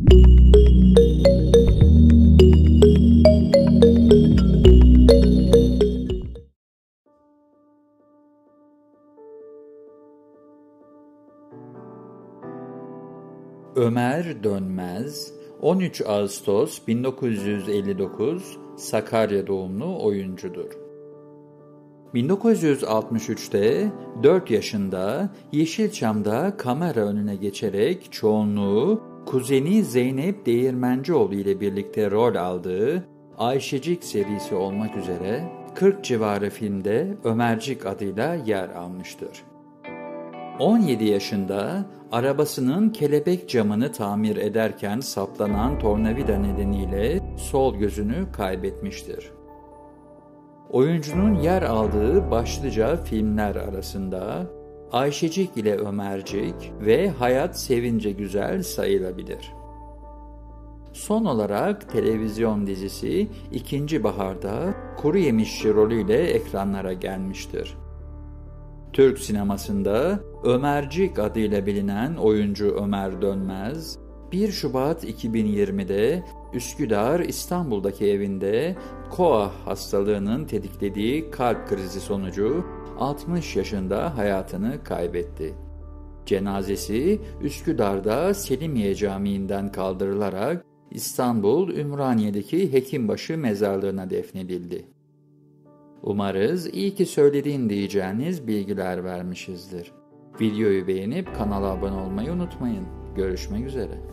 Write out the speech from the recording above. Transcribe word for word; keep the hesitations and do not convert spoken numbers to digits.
Ömer Dönmez, on üç Ağustos bin dokuz yüz elli dokuz, Sakarya doğumlu oyuncudur. bin dokuz yüz altmış üçte dört yaşında Yeşilçam'da kamera önüne geçerek çoğunluğu kuzeni Zeynep Değirmencioğlu ile birlikte rol aldığı Ayşecik serisi olmak üzere kırk civarı filmde Ömercik adıyla yer almıştır. on yedi yaşında arabasının kelebek camını tamir ederken saplanan tornavida nedeniyle sol gözünü kaybetmiştir. Oyuncunun yer aldığı başlıca filmler arasında Ayşecik ile Ömercik ve Hayat Sevince Güzel sayılabilir. Son olarak televizyon dizisi İkinci Bahar'da Kuru Yemişçi rolüyle ekranlara gelmiştir. Türk sinemasında Ömercik adıyla bilinen oyuncu Ömer Dönmez, bir Şubat iki bin yirmide Üsküdar, İstanbul'daki evinde koa hastalığının tetiklediği kalp krizi sonucu altmış yaşında hayatını kaybetti. Cenazesi Üsküdar'da Selimiye Camii'nden kaldırılarak İstanbul Ümraniye'deki Hekimbaşı mezarlığına defnedildi. Umarız iyi ki söylediğin diyeceğiniz bilgiler vermişizdir. Videoyu beğenip kanala abone olmayı unutmayın. Görüşmek üzere.